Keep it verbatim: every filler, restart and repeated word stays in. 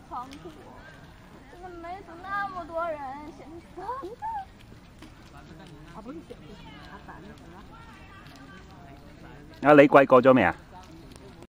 仓库，这个没住那么多人，现在啊不是现在，他办的是啦。 啊，你貴過咗未啊？